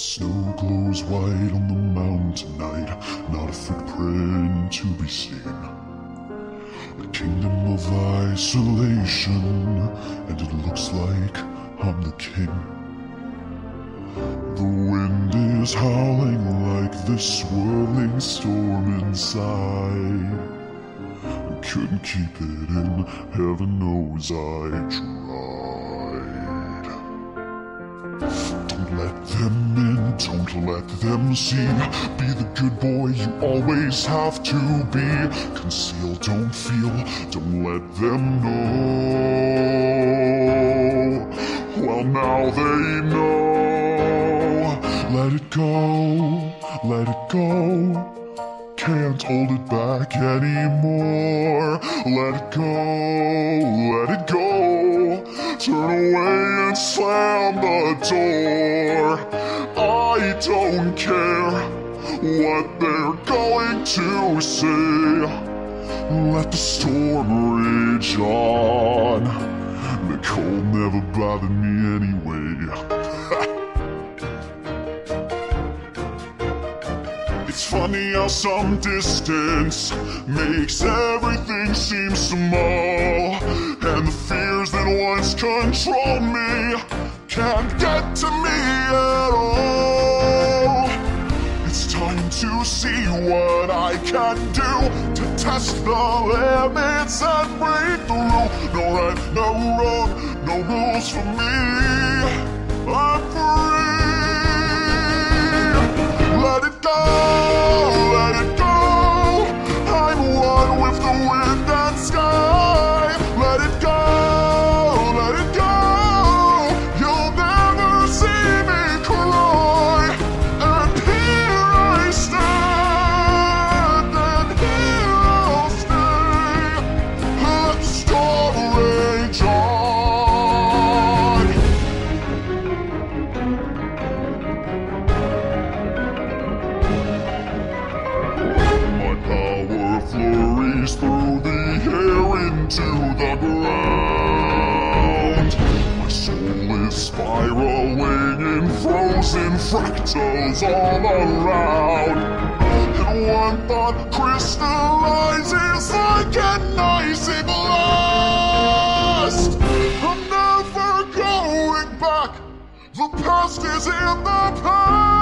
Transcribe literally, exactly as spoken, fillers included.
snow glows white on the mountain tonight, not a footprint to be seen. A kingdom of isolation, and it looks like I'm the king. The wind is howling like this swirling storm inside. I couldn't keep it in, heaven knows I tried. Don't let them in, don't let them see. Be the good boy you always have to be. Conceal, don't feel, don't let them know. Well, now they know. Let it go, let it go. Can't hold it back anymore. Let it go, let it go. Turn away and slam the door. I don't care what they're going to say. Let the storm rage on. The cold never bothered me anyway. It's funny how some distance makes everything seem small, and the fears that once controlled me can't get to me at all. It's time to see what I can do to test the limits and break the rule. No right, no wrong, no rules for me. I'm free. Let it go, let it go. I'm one with the wind and sky. Let it go, let it go. You'll never see me cry. And here I stand, and here I'll stay. Let the storm rage on. Flurries through the air into the ground. My soul is spiraling in frozen fractals all around. And one thought crystallizes like an icy blast. I'm never going back. The past is in the past.